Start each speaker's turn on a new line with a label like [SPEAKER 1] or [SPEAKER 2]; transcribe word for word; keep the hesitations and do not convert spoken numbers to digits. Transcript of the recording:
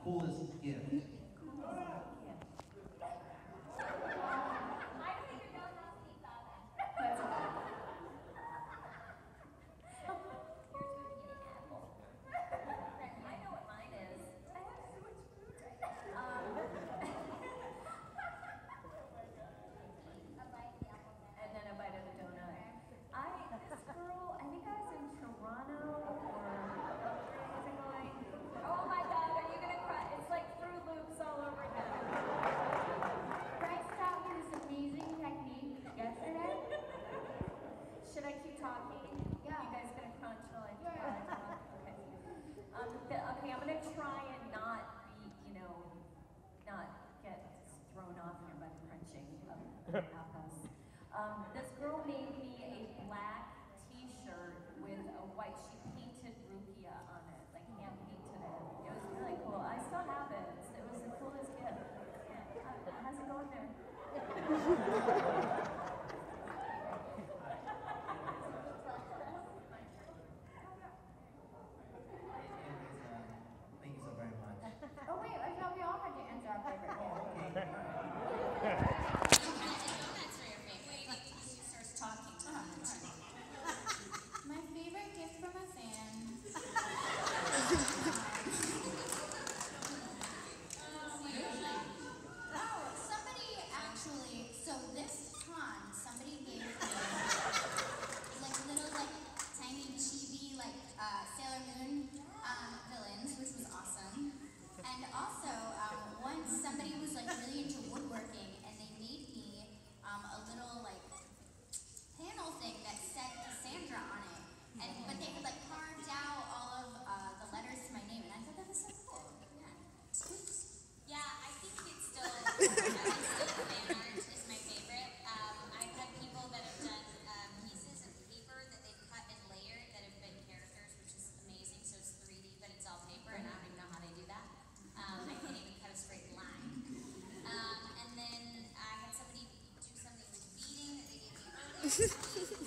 [SPEAKER 1] coolest gift?
[SPEAKER 2] Um, this girl made me a black t-shirt with a white, she painted Rukia on it, like hand painted it. It was really cool. I still have it. It was the coolest gift. Yeah. How's it going there?
[SPEAKER 1] Thank you so very much.
[SPEAKER 3] Oh wait, I thought we all had to answer our favorite gift.
[SPEAKER 1] Oh, okay.
[SPEAKER 3] My favorite gift from a fan. Oh, somebody actually, so this con, somebody gave me like little like tiny chibi like uh, Sailor Moon um, villains, which was awesome. And also, um, once somebody was like really into woodworking and they made me um, a little like panel thing that said Cassandra on it. And but they had like carved out all of uh, the letters to my name, and I thought that was so cool. Yeah. Scoops.
[SPEAKER 4] Yeah, I think it's still, I think still fan art is my favorite. Um, I've had people that have done um, pieces of paper that they've cut and layered that have been characters, which is amazing. So it's three D, but it's all paper, and I don't even know how they do that. Um, I can't even cut a straight line. Um, and then I had somebody do something with beading that they gave me earlier.